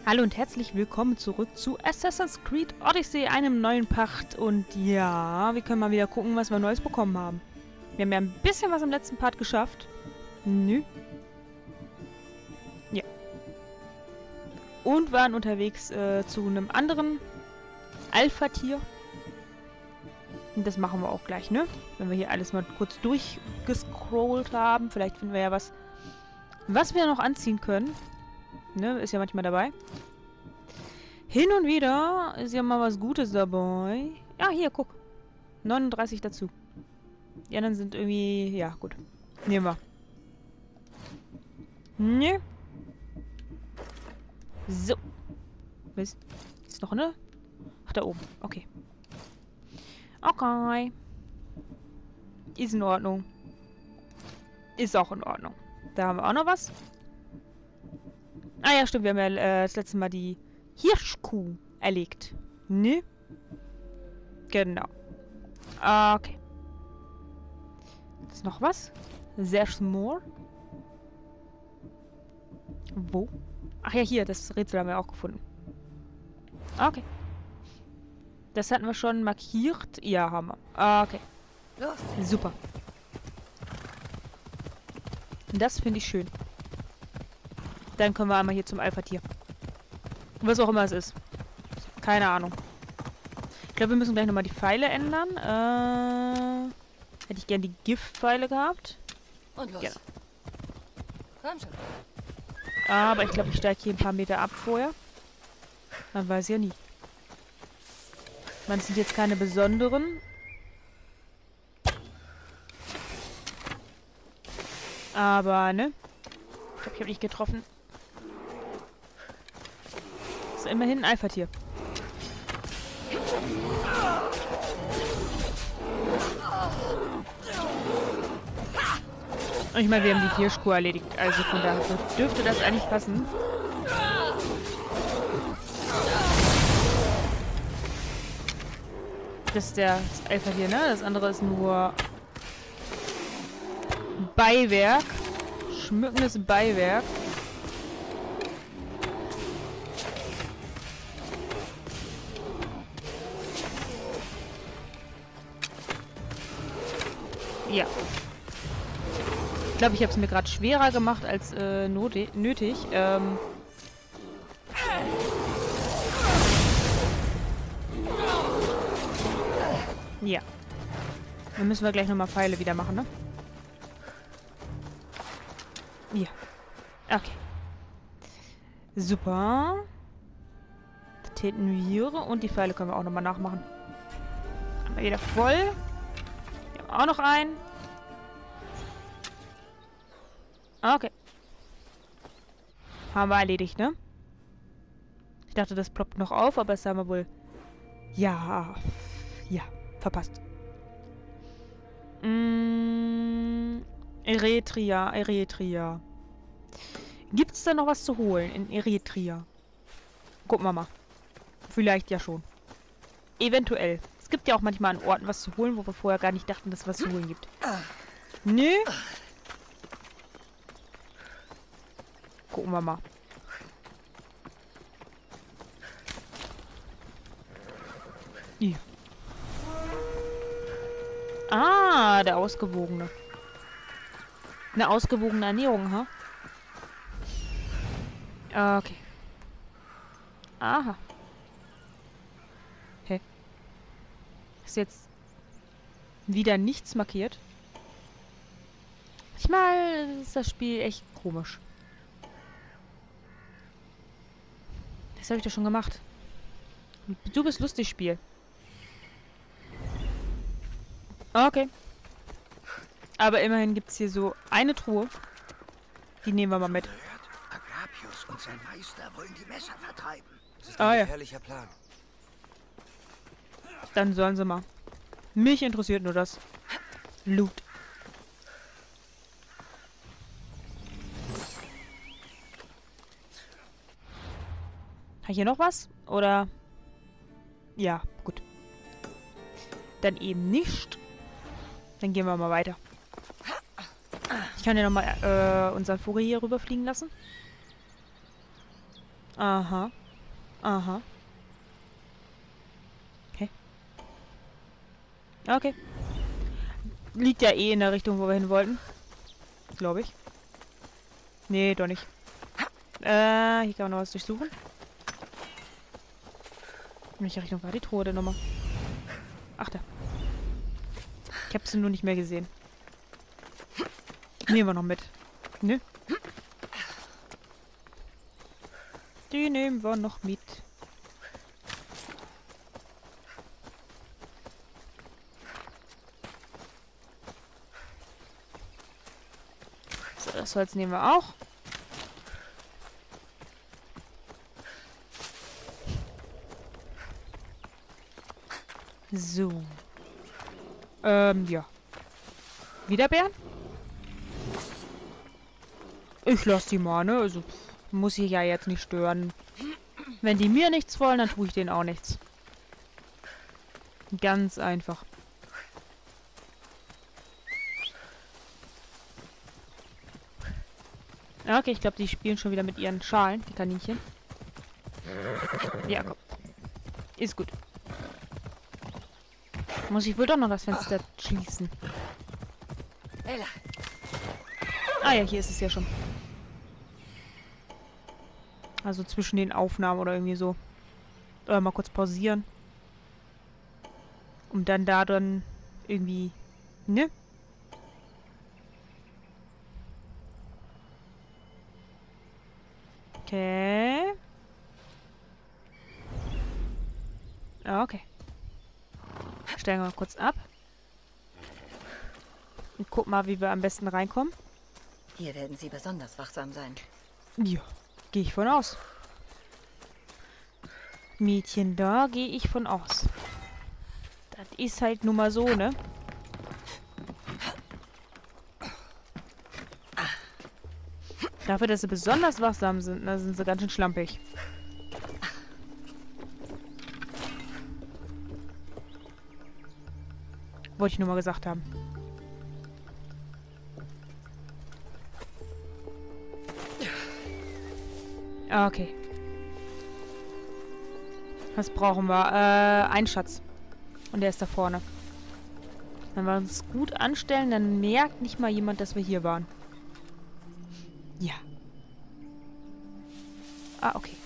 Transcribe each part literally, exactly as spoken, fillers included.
Hallo und herzlich willkommen zurück zu Assassin's Creed Odyssey, einem neuen Pacht. Und ja, wir können mal wieder gucken, was wir Neues bekommen haben. Wir haben ja ein bisschen was im letzten Part geschafft. Nö. Ja. Und waren unterwegs äh, zu einem anderen Alpha-Tier. Und das machen wir auch gleich, ne? Wenn wir hier alles mal kurz durchgescrollt haben. Vielleicht finden wir ja was, was wir noch anziehen können. Ne, ist ja manchmal dabei. Hin und wieder ist ja mal was Gutes dabei. Ja, hier, guck. neununddreißig dazu. Die anderen sind irgendwie... Ja, gut. Nehmen wir. Ne. So. Ist, ist noch eine? Ach, da oben. Okay. Okay. Ist in Ordnung. Ist auch in Ordnung. Da haben wir auch noch was. Ah ja, stimmt. Wir haben ja äh, das letzte Mal die Hirschkuh erlegt. Ne? Genau. Okay. Ist noch was? There's more. Wo? Ach ja, hier. Das Rätsel haben wir auch gefunden. Okay. Das hatten wir schon markiert. Ja, haben wir. Okay. Super. Das finde ich schön. Dann können wir einmal hier zum Alpha-Tier. Was auch immer es ist. Keine Ahnung. Ich glaube, wir müssen gleich nochmal die Pfeile ändern. Äh, hätte ich gern die Gift-Pfeile gehabt. Und los. Genau. Komm schon. Aber ich glaube, ich steige hier ein paar Meter ab vorher. Man weiß ja nie. Man sind jetzt keine besonderen. Aber, ne? Ich glaube, ich habe nicht getroffen. Ist immerhin ein Alpha-Tier. Und ich meine, wir haben die Hirschkuh erledigt. Also von daher dürfte das eigentlich passen. Das ist der das Alpha-Tier, ne? Das andere ist nur Beiwerk. Schmückendes Beiwerk. Ja. Ich glaube, ich habe es mir gerade schwerer gemacht als äh, nötig. Ähm ja. Dann müssen wir gleich nochmal Pfeile wieder machen, ne? Ja. Okay. Super. Das täten wir. Und die Pfeile können wir auch nochmal nachmachen. Haben wir wieder voll. Wir haben auch noch einen. Okay. Haben wir erledigt, ne? Ich dachte, das ploppt noch auf, aber es haben wir wohl... Ja. Ja. Verpasst. Mm, Eretria. Eretria. Gibt es da noch was zu holen in Eretria? Gucken wir mal. Vielleicht ja schon. Eventuell. Es gibt ja auch manchmal an Orten was zu holen, wo wir vorher gar nicht dachten, dass es was zu holen gibt. Nö. Gucken wir mal. Hier. Ah, der Ausgewogene. Eine ausgewogene Ernährung, ha? Okay. Aha. Hä? Ist jetzt wieder nichts markiert? Manchmal ist das Spiel echt komisch. Das habe ich doch schon gemacht. Du bist lustig, Spiel. Okay. Aber immerhin gibt es hier so eine Truhe. Die nehmen wir mal mit. Agrapius und sein Meister wollen die Messer vertreiben. Das ist ein Ah, ja. gefährlicher Plan. Dann sollen sie mal. Mich interessiert nur das Loot. Hat hier noch was? Oder? Ja, gut. Dann eben nicht. Dann gehen wir mal weiter. Ich kann ja nochmal äh, unseren Vogel hier rüberfliegen lassen. Aha. Aha. Okay. Okay. Liegt ja eh in der Richtung, wo wir hin wollten. Glaube ich. Nee, doch nicht. Äh, hier kann man noch was durchsuchen. In welche Richtung war die Truhe denn nochmal? Ach da. Ich habe sie nur nicht mehr gesehen. Nehmen wir noch mit. Ne? Die nehmen wir noch mit. So, das Holz nehmen wir auch. So. Ähm, ja. Wieder Bären? Ich lasse die mal, ne? Also, pff, muss ich ja jetzt nicht stören. Wenn die mir nichts wollen, dann tue ich denen auch nichts. Ganz einfach. Okay, ich glaube, die spielen schon wieder mit ihren Schalen, die Kaninchen. Ja, komm. Ist gut. Muss ich wohl doch noch das Fenster schließen. Ella. Ah ja, hier ist es ja schon. Also zwischen den Aufnahmen oder irgendwie so. Oder mal kurz pausieren. Um dann da dann irgendwie... Ne? Okay. Okay. Stellen wir mal kurz ab. Und guck mal, wie wir am besten reinkommen. Hier werden sie besonders wachsam sein. Ja, gehe ich von aus. Mädchen, da gehe ich von aus. Das ist halt nun mal so, ne? Dafür, dass sie besonders wachsam sind, da sind sie ganz schön schlampig. Wollte ich nur mal gesagt haben. Okay. Was brauchen wir? Äh, einen Schatz. Und der ist da vorne. Wenn wir uns gut anstellen, dann merkt nicht mal jemand, dass wir hier waren. Ja. Ah, okay.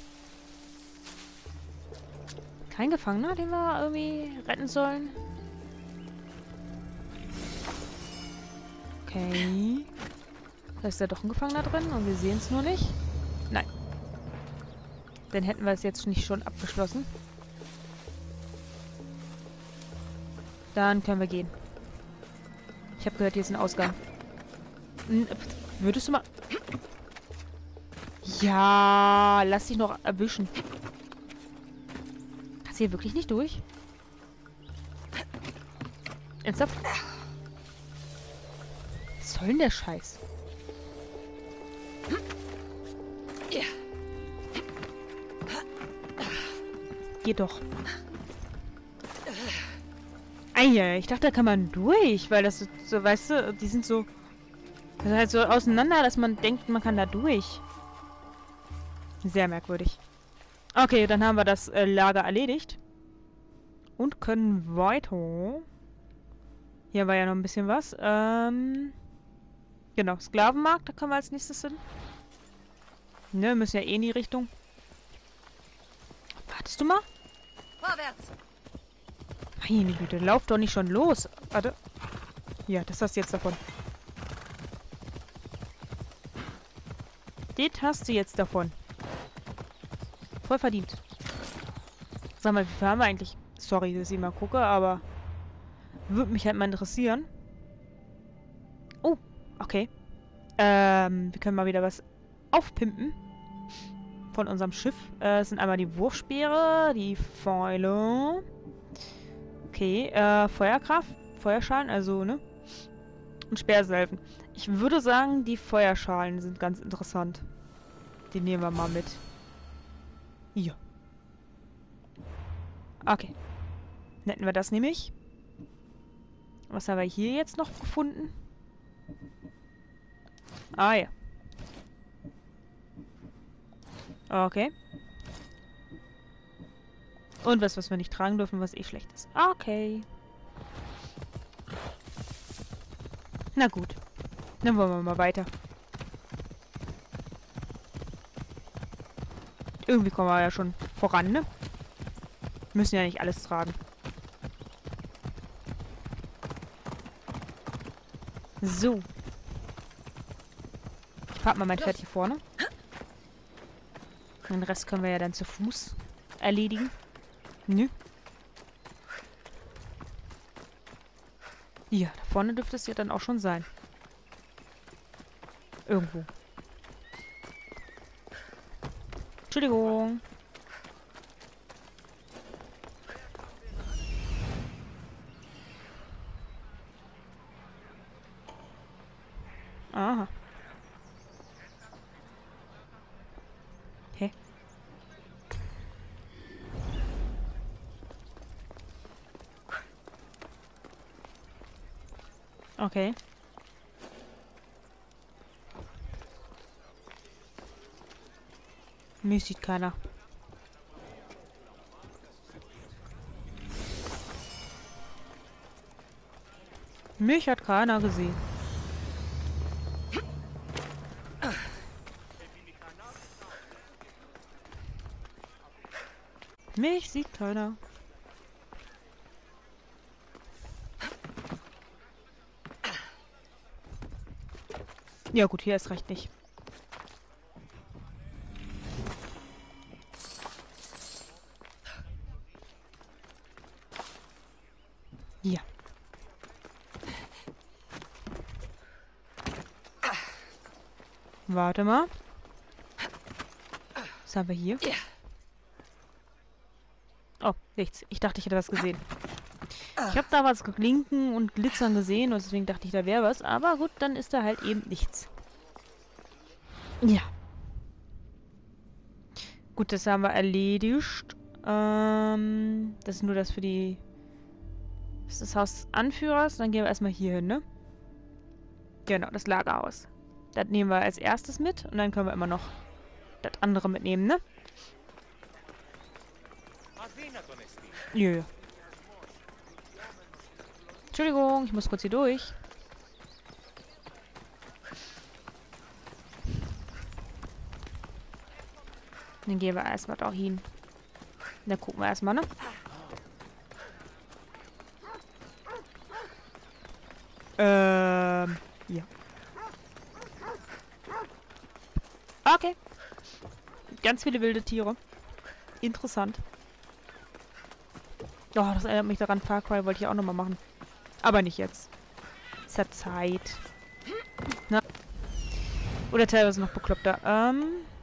Kein Gefangener, den wir irgendwie retten sollen? Okay. Da ist ja doch ein Gefangener drin und wir sehen es nur nicht. Nein. Dann hätten wir es jetzt nicht schon abgeschlossen. Dann können wir gehen. Ich habe gehört, hier ist ein Ausgang. N würdest du mal... Ja, lass dich noch erwischen. Kannst du hier wirklich nicht durch? Ernsthaft? Was soll denn der Scheiß? Geh doch. Eier, ich dachte, da kann man durch, weil das so, so, weißt du, die sind so, das ist halt so auseinander, dass man denkt, man kann da durch. Sehr merkwürdig. Okay, dann haben wir das äh, Lager erledigt. Und können weiter. Hier war ja noch ein bisschen was. Ähm, genau, Sklavenmarkt, da können wir als nächstes hin. Ne, müssen ja eh in die Richtung. Wartest du mal? Vorwärts! Meine Güte, lauf doch nicht schon los. Warte. Ja, das hast du jetzt davon. Das hast du jetzt davon. Voll verdient. Sag mal, wie viel haben wir eigentlich? Sorry, dass ich mal gucke, aber würde mich halt mal interessieren. Oh, okay. Ähm, wir können mal wieder was aufpimpen. Von unserem Schiff. Äh, es sind einmal die Wurfspeere, die Pfeile. Okay, äh, Feuerkraft, Feuerschalen, also, ne? Und Speersalven. Ich würde sagen, die Feuerschalen sind ganz interessant. Die nehmen wir mal mit. Ja. Okay. Dann hätten wir das nämlich. Was haben wir hier jetzt noch gefunden? Ah, ja. Okay. Und was, was wir nicht tragen dürfen, was eh schlecht ist. Okay. Na gut. Dann wollen wir mal weiter. Irgendwie kommen wir ja schon voran, ne? Müssen ja nicht alles tragen. So. Ich park mal mein Pferd hier vorne. Den Rest können wir ja dann zu Fuß erledigen. Nö. Ja, da vorne dürfte es ja dann auch schon sein. Irgendwo. Entschuldigung. Aha. Hä? Okay. Mich sieht keiner. Mich hat keiner gesehen. Mich sieht keiner. Ja gut, hier ist recht nicht. Ja. Warte mal. Was haben wir hier? Oh, nichts. Ich dachte, ich hätte was gesehen. Ich habe da was blinken und glitzern gesehen und deswegen dachte ich, da wäre was. Aber gut, dann ist da halt eben nichts. Ja. Gut, das haben wir erledigt. Ähm, das ist nur das für die... Das ist das Haus des Anführers. Dann gehen wir erstmal hier hin, ne? Genau, das Lagerhaus. Das nehmen wir als erstes mit und dann können wir immer noch das andere mitnehmen, ne? Ja, ja. Entschuldigung, ich muss kurz hier durch. Dann gehen wir erstmal da hin. Dann gucken wir erstmal, ne? Ähm, ja. Okay. Ganz viele wilde Tiere. Interessant. Oh, das erinnert mich daran, Far Cry wollte ich auch nochmal machen. Aber nicht jetzt. Es hat Zeit. Na. Oder teilweise noch bekloppter. Ähm.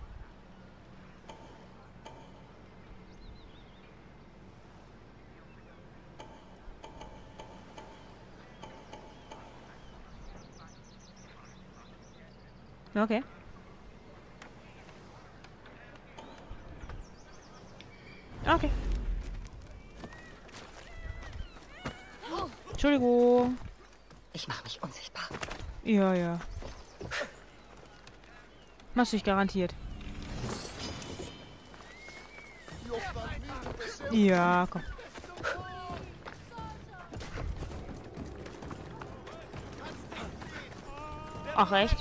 Okay. Okay. Entschuldigung. Ich mache mich unsichtbar. Ja, ja. Machst du dich garantiert. Ja, komm. Ach, echt?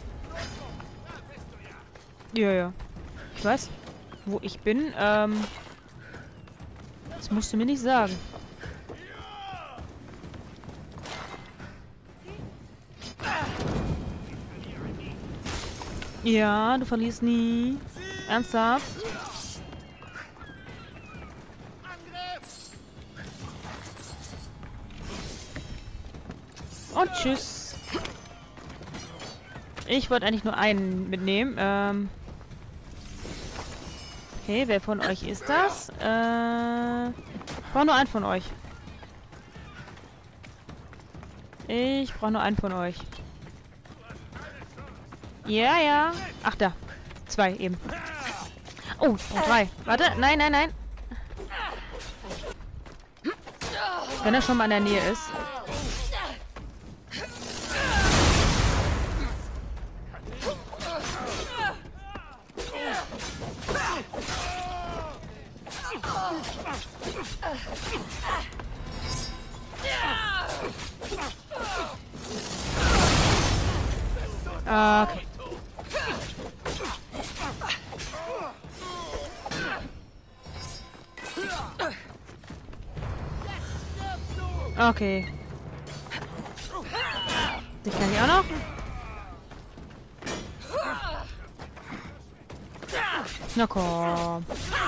Ja, ja. Ich weiß, wo ich bin. Ähm, das musst du mir nicht sagen. Ja, du verlierst nie. Ernsthaft? Und tschüss. Ich wollte eigentlich nur einen mitnehmen. Ähm okay, wer von euch ist das? Äh, ich brauche nur einen von euch. Ich brauche nur einen von euch. Ja, ja. Ach, da. Zwei eben. Oh, oh, drei. Warte. Nein, nein, nein. Wenn er schon mal in der Nähe ist. Okay. Den kann ich auch noch. Na komm.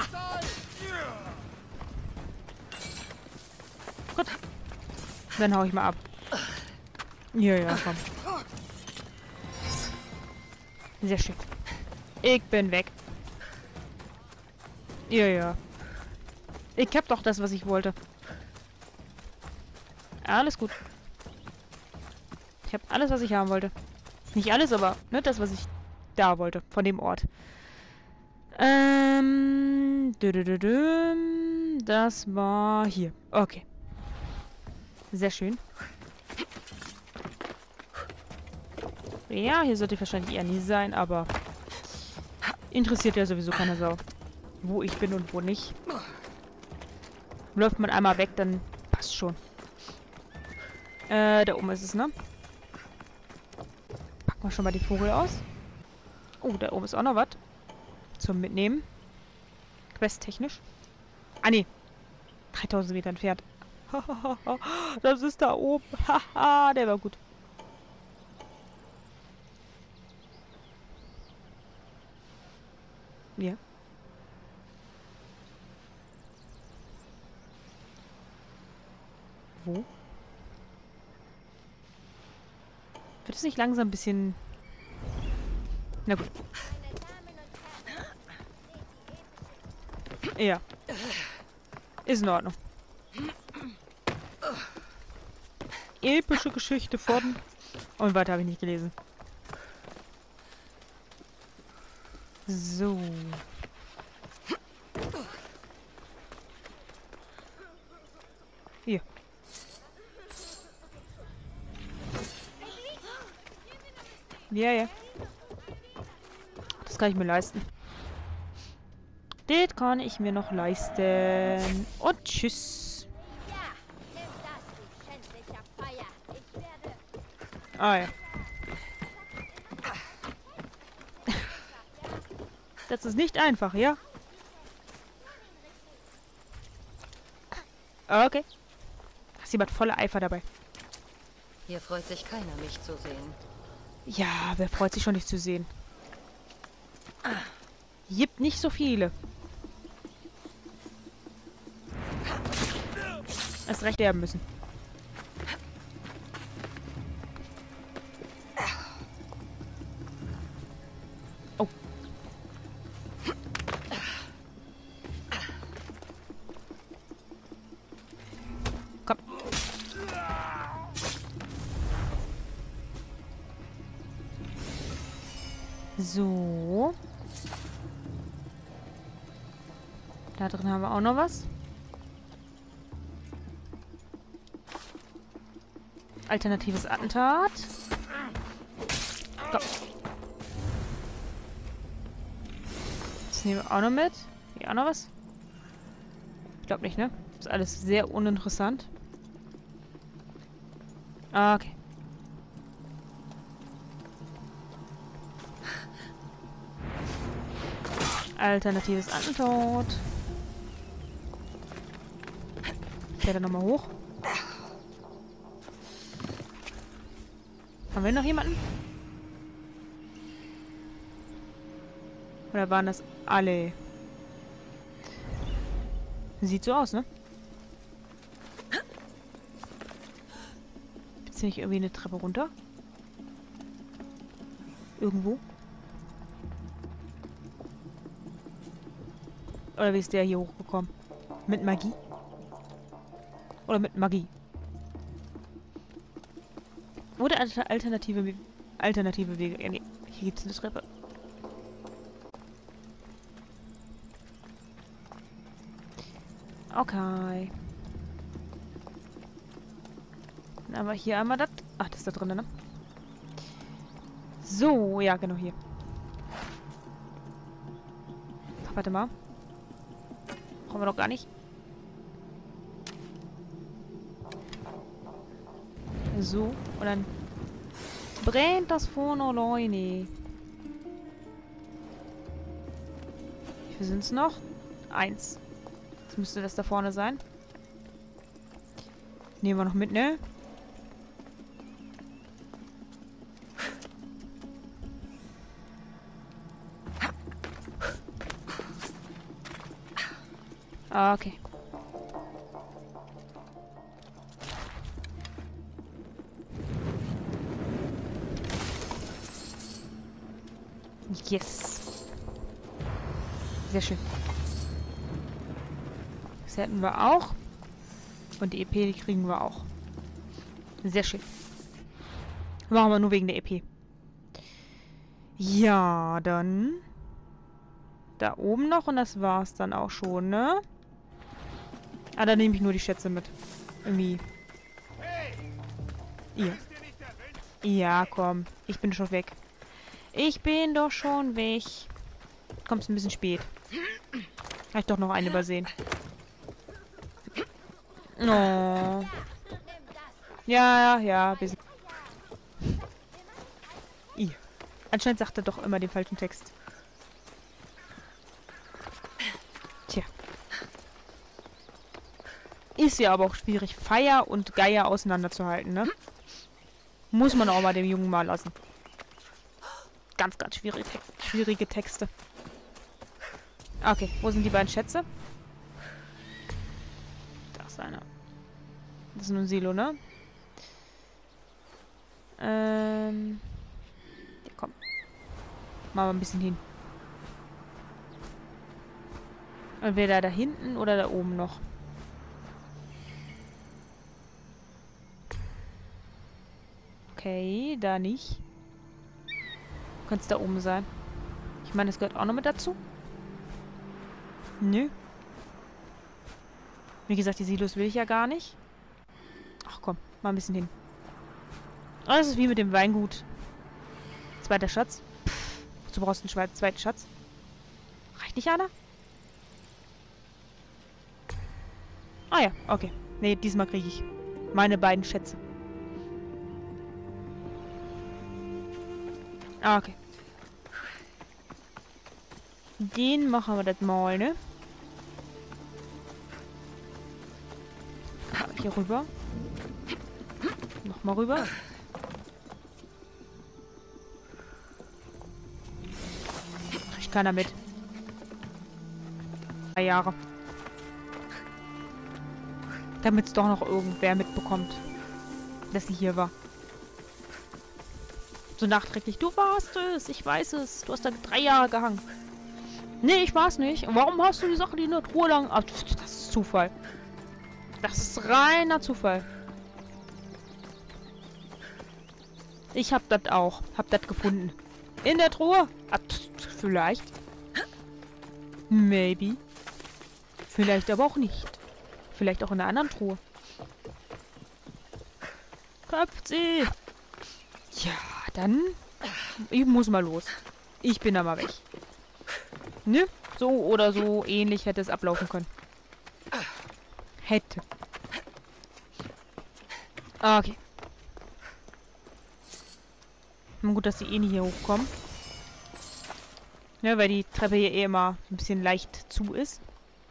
Gut. Dann hau ich mal ab. Ja, ja, komm. Sehr schön. Ich bin weg. Ja, ja. Ich hab doch das, was ich wollte. Alles gut. Ich habe alles, was ich haben wollte. Nicht alles, aber ne, das, was ich da wollte. Von dem Ort. Ähm. Dü -dü -dü -dü, das war hier. Okay. Sehr schön. Ja, hier sollte ich wahrscheinlich eher nie sein, aber interessiert ja sowieso keine Sau, wo ich bin und wo nicht. Läuft man einmal weg, dann passt schon. Äh, da oben ist es, ne? Packen wir schon mal die Vogel aus. Oh, da oben ist auch noch was. Zum Mitnehmen. Quest-technisch. Ah, ne. dreitausend Meter entfernt. Das ist da oben. Haha, der war gut. Ja. Wo? Wird es nicht langsam ein bisschen... Na gut. Ja. Ist in Ordnung. Epische Geschichte von... Und weiter habe ich nicht gelesen. So. Hier. Ja, ja. Das kann ich mir leisten. Das kann ich mir noch leisten. Und tschüss. Ah ja. Das ist nicht einfach, ja? Okay. Da ist jemand voller Eifer dabei. Hier freut sich keiner, mich zu sehen. Ja, wer freut sich schon, dich zu sehen? Gibt nicht so viele. Erst recht sterben müssen. Oh. Komm. So. Da drin haben wir auch noch was. Alternatives Attentat. Komm. Das nehmen wir auch noch mit. Hier auch noch was? Ich glaube nicht, ne? Das ist alles sehr uninteressant. Okay. Alternatives Attentat. Ich werde nochmal hoch. Haben wir noch jemanden? Oder waren das alle? Sieht so aus, ne? Gibt's hier nicht irgendwie eine Treppe runter? Irgendwo? Oder wie ist der hier hochgekommen? Mit Magie? Oder mit Magie? Oder alternative, alternative Wege? Ja, nee. Hier gibt es eine Treppe. Okay. Dann haben wir hier einmal das. Ach, das ist da drin, ne? So, ja, genau hier. Ach, warte mal. Brauchen wir doch gar nicht. So, und dann brennt das vorne alleine. Wie viel sind es noch? Eins. Jetzt müsste das da vorne sein. Nehmen wir noch mit, ne? Okay. Yes. Sehr schön. Das hätten wir auch. Und die E P, die kriegen wir auch. Sehr schön. Machen wir nur wegen der E P. Ja, dann... Da oben noch und das war's dann auch schon, ne? Ah, da nehme ich nur die Schätze mit. Irgendwie. Ja. Ja, komm. Ich bin schon weg. Ich bin doch schon weg. Kommst ein bisschen spät. Habe ich doch noch eine übersehen. Oh. Ja, ja, ja. Bisschen. I. Anscheinend sagt er doch immer den falschen Text. Tja. Ist ja aber auch schwierig, Feier und Geier auseinanderzuhalten, ne? Muss man auch mal dem Jungen mal lassen. Ganz, ganz schwierige, schwierige Texte. Okay, wo sind die beiden Schätze? Da ist einer. Das ist nur ein Silo, ne? Ähm... Ja, komm. Machen wir ein bisschen hin. Entweder da hinten oder da oben noch. Okay, da nicht. Könnte es da oben sein. Ich meine, es gehört auch noch mit dazu. Nö. Wie gesagt, die Silos will ich ja gar nicht. Ach komm, mal ein bisschen hin. Oh, das ist wie mit dem Weingut. Zweiter Schatz. Pff, wozu brauchst du einen zweiten Schatz? Reicht nicht einer? Ah ja, okay. Nee, diesmal kriege ich meine beiden Schätze. Ah, okay. Den machen wir das mal, ne? Hier rüber. Nochmal rüber. Kriegt keiner mit. Drei Jahre. Damit es doch noch irgendwer mitbekommt, dass sie hier war. So nachträglich. Du warst es. Ich weiß es. Du hast da drei Jahre gehangen. Nee, ich war's nicht. Und warum hast du die Sache, die in der Truhe lang... Ach, das ist Zufall. Das ist reiner Zufall. Ich hab das auch. Hab das gefunden. In der Truhe? Ach, vielleicht. Maybe. Vielleicht aber auch nicht. Vielleicht auch in einer anderen Truhe. Köpft sie. Ja, dann... Ich muss mal los. Ich bin da mal weg. Ne? So oder so ähnlich hätte es ablaufen können. Hätte. Okay. Gut, dass die eh nicht hier hochkommen. Ne, weil die Treppe hier eh immer ein bisschen leicht zu ist.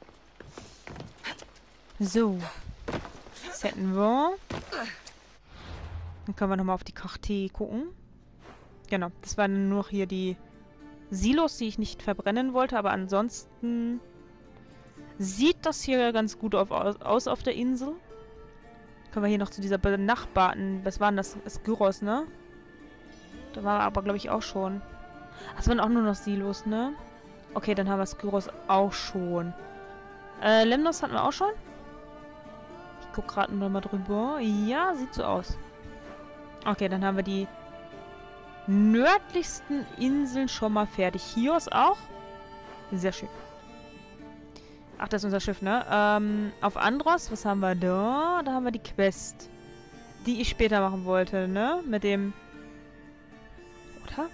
So. Das hätten wir. Dann können wir nochmal auf die Karte gucken. Genau, das waren nur noch hier die Silos, die ich nicht verbrennen wollte, aber ansonsten sieht das hier ganz gut auf, aus auf der Insel. Können wir hier noch zu dieser benachbarten, was waren das? Das Gyros, ne? Da war aber, glaube ich, auch schon. Ach, es waren auch nur noch Silos, ne? Okay, dann haben wir das Gyros auch schon. Äh, Lemnos hatten wir auch schon? Ich gucke gerade noch mal drüber. Ja, sieht so aus. Okay, dann haben wir die nördlichsten Inseln schon mal fertig. Chios auch? Sehr schön. Ach, das ist unser Schiff, ne? Ähm, auf Andros, was haben wir da? Da haben wir die Quest. Die ich später machen wollte, ne? Mit dem... Oder?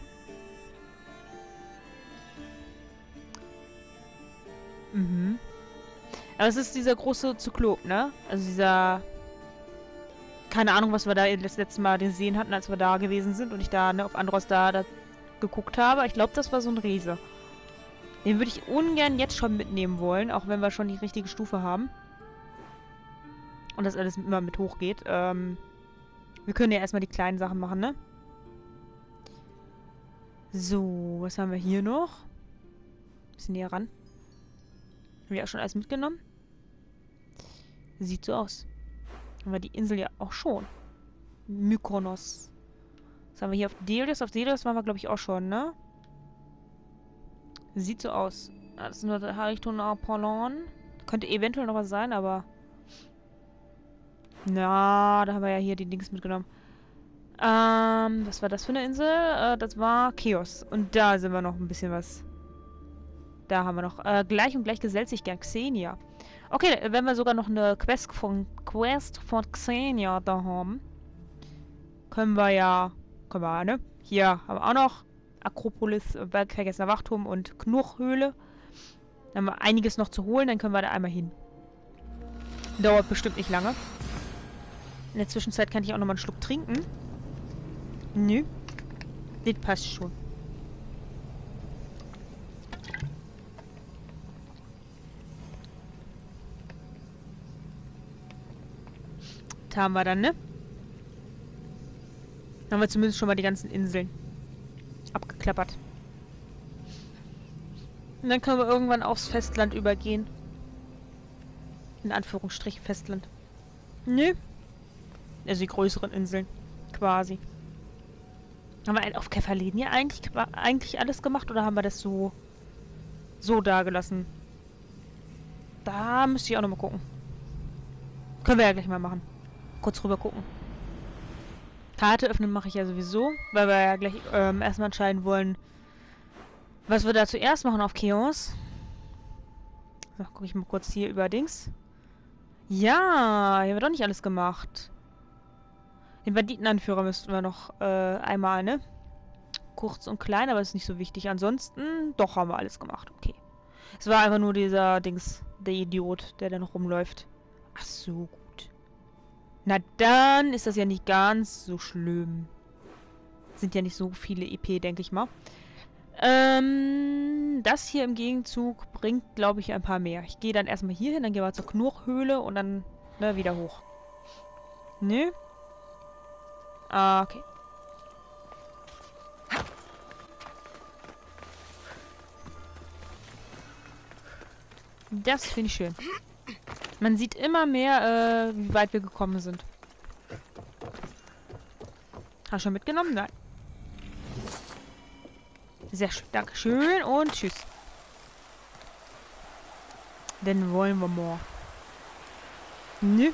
Mhm. Aber es ist dieser große Zyklop, ne? Also dieser... Keine Ahnung, was wir da das letzte Mal gesehen hatten, als wir da gewesen sind und ich da ne, auf Andros da, da geguckt habe. Ich glaube, das war so ein Riese. Den würde ich ungern jetzt schon mitnehmen wollen, auch wenn wir schon die richtige Stufe haben. Und das alles immer mit hochgeht. Ähm, wir können ja erstmal die kleinen Sachen machen, ne? So, was haben wir hier noch? Bisschen näher ran. Haben wir auch schon alles mitgenommen? Sieht so aus. Haben wir die Insel ja auch schon. Mykonos. Was haben wir hier auf Delios? Auf Delios waren wir, glaube ich, auch schon, ne? Sieht so aus. Ah, das ist nur der Richtung Apollon. Könnte eventuell noch was sein, aber... Na, da haben wir ja hier die Dings mitgenommen. Ähm, was war das für eine Insel? Äh, das war Chios. Und da sind wir noch ein bisschen was. Da haben wir noch. Äh, gleich und gleich gesellt sich gern Xenia. Okay, wenn wir sogar noch eine Quest von, Quest von Xenia da haben, können wir ja... Können wir, ne? Hier haben wir auch noch Akropolis, Berg vergessener Wachturm und Knurrhöhle. Dann haben wir einiges noch zu holen, dann können wir da einmal hin. Dauert bestimmt nicht lange. In der Zwischenzeit kann ich auch noch mal einen Schluck trinken. Nö. Das passt schon. Da haben wir dann, ne? Haben wir zumindest schon mal die ganzen Inseln abgeklappert. Und dann können wir irgendwann aufs Festland übergehen. In Anführungsstrichen Festland. Nö. Also die größeren Inseln. Quasi. Haben wir auf Kefalonia eigentlich, eigentlich alles gemacht oder haben wir das so so dagelassen? Da müsste ich auch nochmal gucken. Können wir ja gleich mal machen. Kurz rüber gucken. Karte öffnen mache ich ja sowieso, weil wir ja gleich ähm, erstmal entscheiden wollen, was wir da zuerst machen auf Chios. So, gucke ich mal kurz hier über Dings. Ja, hier haben wir doch nicht alles gemacht. Den Banditenanführer müssten wir noch äh, einmal, ne? Kurz und klein, aber ist nicht so wichtig. Ansonsten, doch, haben wir alles gemacht. Okay. Es war einfach nur dieser Dings, der Idiot, der da noch rumläuft. Ach so, gut. Na dann ist das ja nicht ganz so schlimm. Sind ja nicht so viele E P, denke ich mal. Ähm, das hier im Gegenzug bringt, glaube ich, ein paar mehr. Ich gehe dann erstmal hier hin, dann gehen wir zur Knurrhöhle und dann, ne, wieder hoch. Nö. Ah, okay. Das finde ich schön. Man sieht immer mehr, äh, wie weit wir gekommen sind. Hast du schon mitgenommen? Nein. Sehr schön. Dankeschön und tschüss. Dann wollen wir mal. Nö.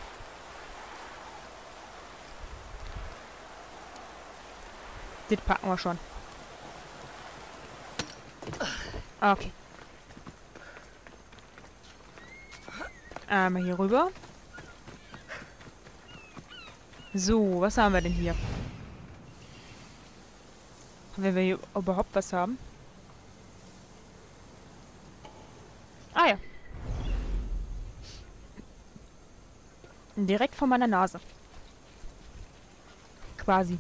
Das packen wir schon. Okay. Einmal hier rüber. So, was haben wir denn hier? Wenn wir hier überhaupt was haben. Ah ja. Direkt vor meiner Nase. Quasi.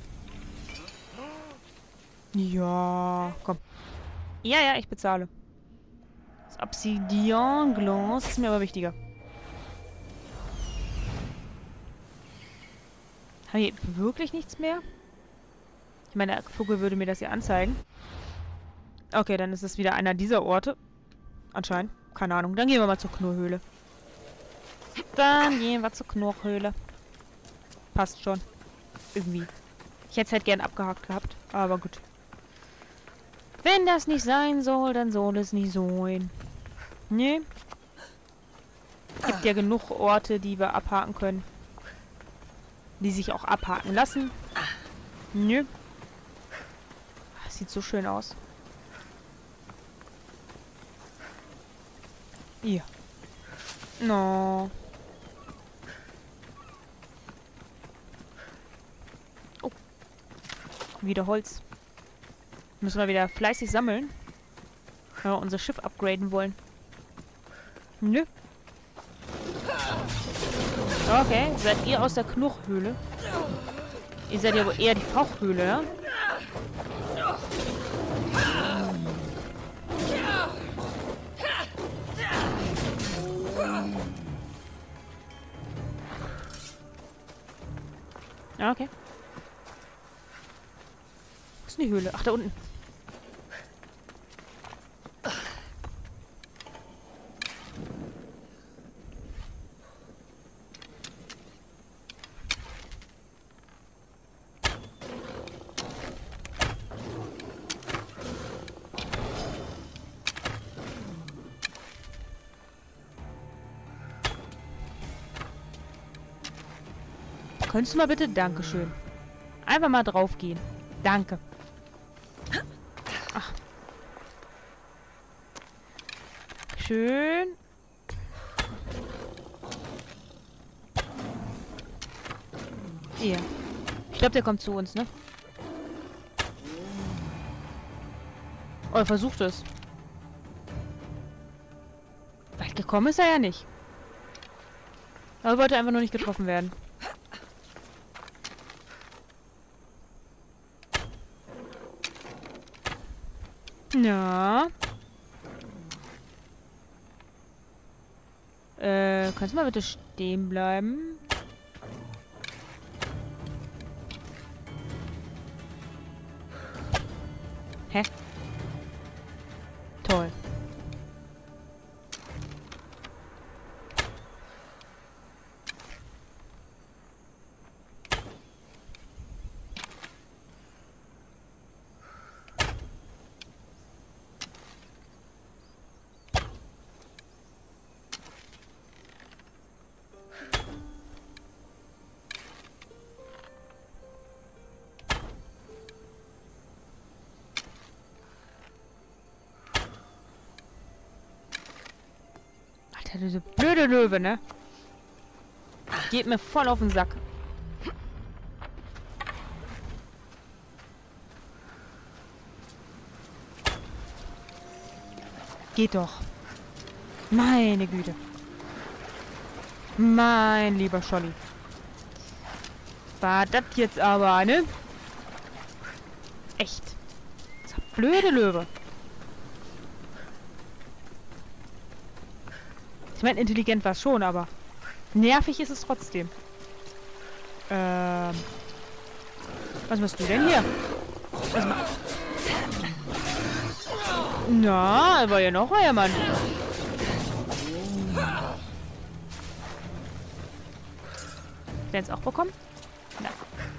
Ja, komm. Ja, ja, ich bezahle. Das Obsidian-Glas ist mir aber wichtiger. Haben wir wirklich nichts mehr? Ich meine, der Vogel würde mir das ja anzeigen. Okay, dann ist es wieder einer dieser Orte. Anscheinend. Keine Ahnung. Dann gehen wir mal zur Knurrhöhle. Dann gehen wir zur Knurrhöhle. Passt schon. Irgendwie. Ich hätte es halt gern abgehakt gehabt. Aber gut. Wenn das nicht sein soll, dann soll es nicht sein. Nee. Gibt ja genug Orte, die wir abhaken können. Die sich auch abhaken lassen. Nö. Das sieht so schön aus. Hier. No. Oh. Wieder Holz. Müssen wir wieder fleißig sammeln. Wenn wir unser Schiff upgraden wollen. Nö. Okay, seid ihr aus der Knurrhöhle? Ihr seid ja wohl eher die Fauchhöhle, ja? Ja, okay. Wo ist denn die Höhle? Ach, da unten. Könntest du mal bitte? Dankeschön. Einfach mal drauf gehen. Danke. Ach. Schön. Ja. Ich glaube, der kommt zu uns, ne? Oh, er versucht es. Weit gekommen ist er ja nicht. Aber er wollte einfach nur nicht getroffen werden. Ja. Äh, kannst du mal bitte stehen bleiben? Hä? Toll. Alter, diese blöde Löwe, ne? Geht mir voll auf den Sack. Geht doch. Meine Güte. Mein lieber Scholli. War das jetzt aber, ne? Echt. Dieser blöde Löwe. Ich meine, intelligent war es schon, aber nervig ist es trotzdem. Ähm. Was machst du denn hier? Was ma Na, war ja noch euer Mann. Hat er jetzt auch bekommen? Nein.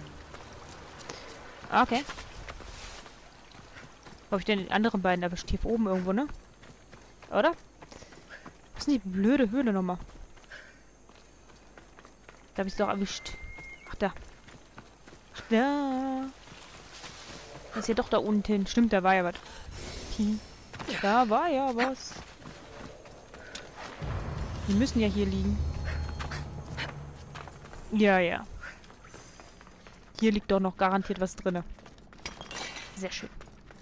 Okay. Wo hab ich denn den anderen beiden erwischt? Hier oben irgendwo, ne? Oder? Was ist denn die blöde Höhle nochmal? Da hab ich es doch erwischt. Ach, da. Ach, da. Das ist ja doch da unten. Stimmt, da war ja was. Da war ja was. Die müssen ja hier liegen. Ja, ja. Hier liegt doch noch garantiert was drin. Sehr schön.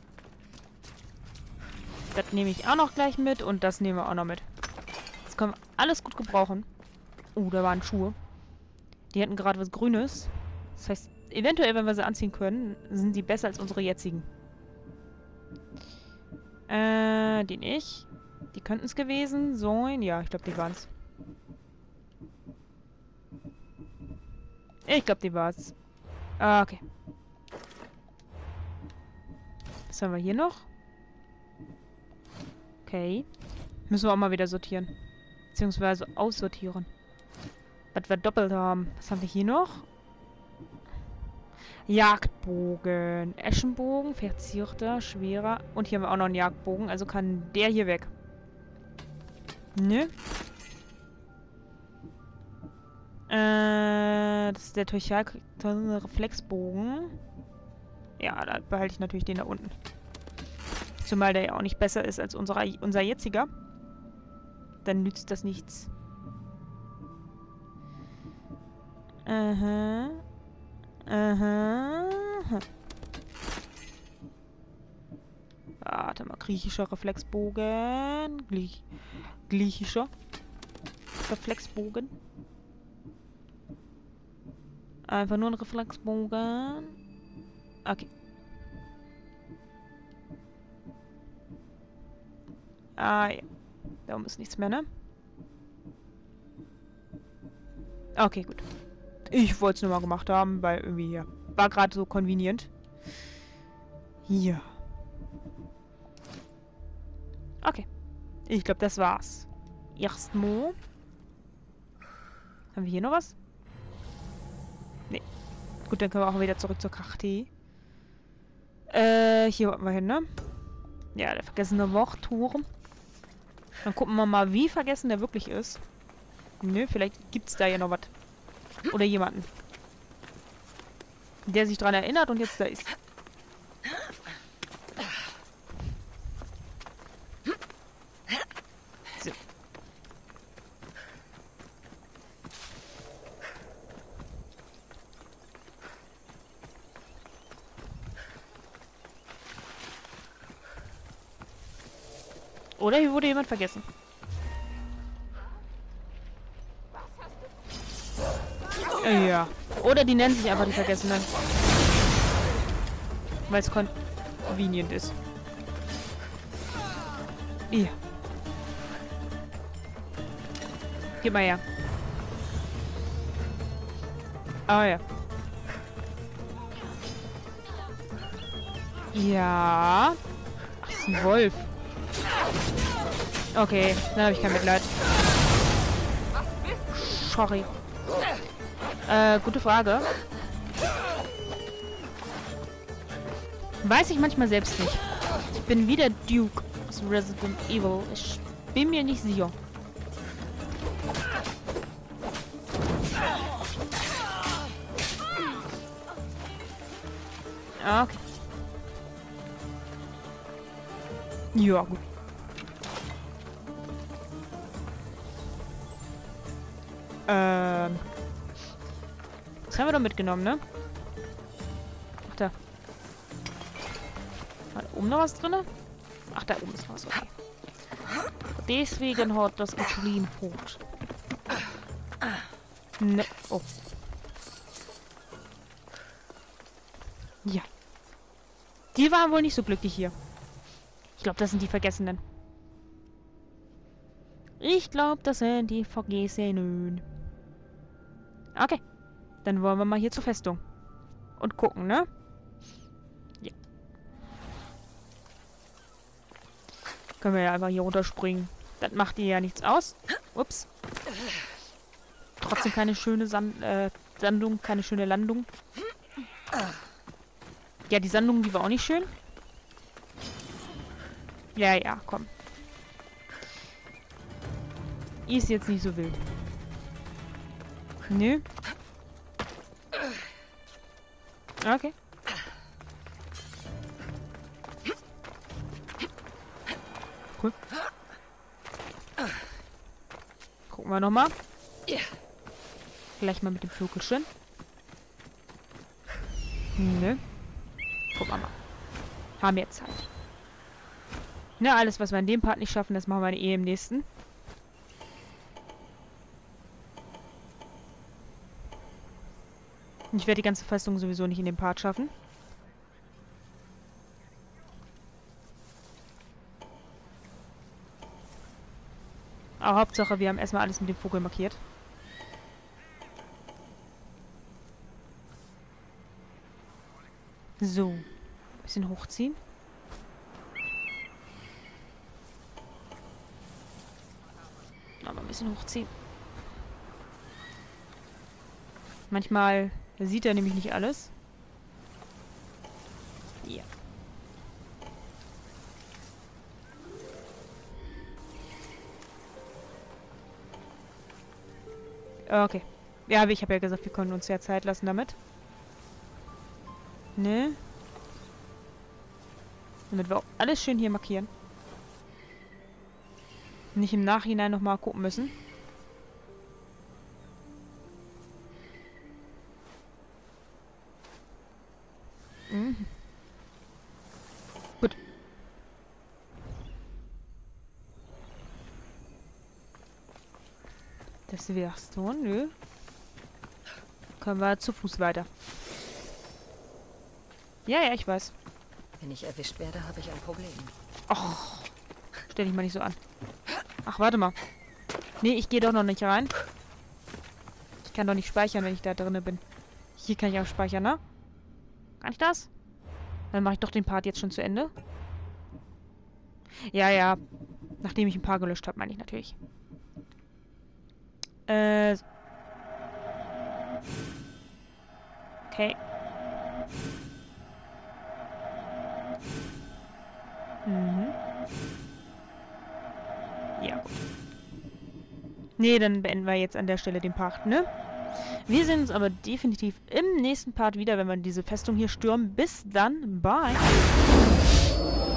Das nehme ich auch noch gleich mit und das nehmen wir auch noch mit. Das können wir alles gut gebrauchen. Oh, da waren Schuhe. Die hatten gerade was Grünes. Das heißt, eventuell, wenn wir sie anziehen können, sind die besser als unsere jetzigen. Äh, die nicht. Die könnten es gewesen sein. Ja, ich glaube, die waren es. Ich glaube, die war es. Ah, okay. Was haben wir hier noch? Okay. Müssen wir auch mal wieder sortieren. Beziehungsweise aussortieren. Was wir doppelt haben. Was haben wir hier noch? Jagdbogen. Eschenbogen, verzierter, schwerer. Und hier haben wir auch noch einen Jagdbogen. Also kann der hier weg. Ne? Äh, das ist der Reflexbogen. Ja, da behalte ich natürlich den da unten. Zumal der ja auch nicht besser ist als unser, unser jetziger. Dann nützt das nichts. Aha. Aha. Warte mal, griechischer Reflexbogen. Glie griechischer Reflexbogen. Einfach nur ein Reflexbogen. Okay. Ah, ja. Da oben ist nichts mehr, ne? Okay, gut. Ich wollte es nur mal gemacht haben, weil irgendwie hier war gerade so convenient. Hier. Okay. Ich glaube, das war's. Erstmal. Haben wir hier noch was? Nee. Gut, dann können wir auch wieder zurück zur Karte. Äh, hier wollten wir hin, ne? Ja, der vergessene Wortturm. Dann gucken wir mal, wie vergessen der wirklich ist. Nö, vielleicht gibt's da ja noch was. Oder jemanden. Der sich dran erinnert und jetzt da ist. So. Oder hier wurde jemand vergessen. Äh, ja. Oder die nennen sich einfach die Vergessenen. Weil es convenient ist. Ja. Gib mal her. Ah ja. Ja. Ach, das ist ein Wolf. Okay, dann habe ich kein Mitleid. Sorry. Äh, gute Frage. Weiß ich manchmal selbst nicht. Ich bin wie der Duke aus Resident Evil. Ich bin mir nicht sicher. Okay. Ja, gut. Ähm. Das haben wir doch mitgenommen, ne? Ach, da. War da oben noch was drin? Ach, da oben ist was. Okay. Deswegen hat das Insulinbrot. Ne. Oh. Ja. Die waren wohl nicht so glücklich hier. Ich glaube, das sind die Vergessenen. Ich glaube, das sind die Vergessenen. Okay. Dann wollen wir mal hier zur Festung. Und gucken, ne? Ja. Können wir ja einfach hier runterspringen. Das macht ihr ja nichts aus. Ups. Trotzdem keine schöne Sand äh, Sandung, keine schöne Landung. Ja, die Sandung, die war auch nicht schön. Ja, ja, komm. Ist jetzt nicht so wild. Nö. Okay. Cool. Gucken wir nochmal. Gleich mal mit dem Vögelchen. Nö. Gucken wir mal. Haben wir Zeit. Na, alles, was wir in dem Part nicht schaffen, das machen wir eh im nächsten. Ich werde die ganze Festung sowieso nicht in dem Part schaffen. Aber Hauptsache, wir haben erstmal alles mit dem Vogel markiert. So. Bisschen hochziehen. Aber ein bisschen hochziehen. Manchmal sieht er nämlich nicht alles. Ja. Okay. Ja, aber ich habe ja gesagt, wir können uns ja Zeit lassen damit. Ne? Damit wir auch alles schön hier markieren. Nicht im Nachhinein nochmal gucken müssen. Mhm. Gut. Das wär's so, nö. Können wir zu Fuß weiter. Ja, ja, ich weiß. Wenn ich erwischt werde, habe ich ein Problem. Och, stell dich mal nicht so an. Ach, warte mal. Nee, ich gehe doch noch nicht rein. Ich kann doch nicht speichern, wenn ich da drinne bin. Hier kann ich auch speichern, ne? Kann ich das? Dann mache ich doch den Part jetzt schon zu Ende. Ja, ja. Nachdem ich ein paar gelöscht habe, meine ich natürlich. Äh. Okay. Mhm. Ja, gut. Nee, dann beenden wir jetzt an der Stelle den Part, ne? Wir sehen uns aber definitiv im nächsten Part wieder, wenn wir diese Festung hier stürmen. Bis dann. Bye.